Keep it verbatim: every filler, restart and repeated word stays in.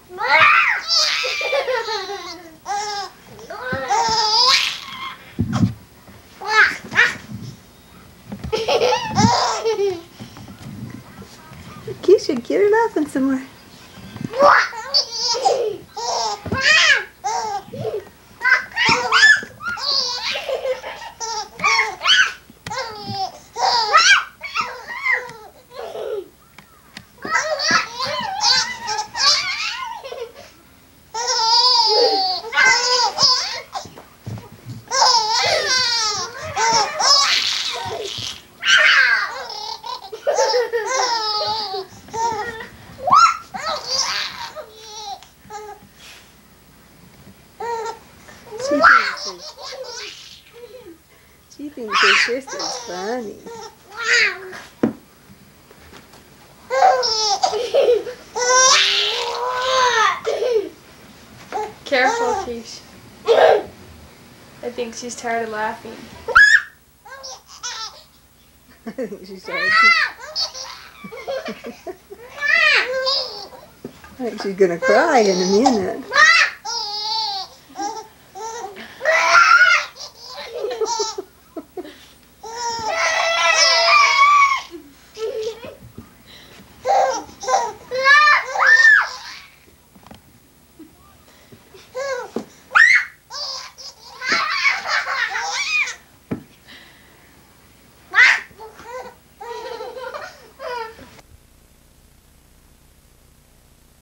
Keisha, get her laughing somewhere. She thinks her sister's funny. Careful, Keish. I think she's tired of laughing. I think she's tired. I think she's gonna cry in a minute.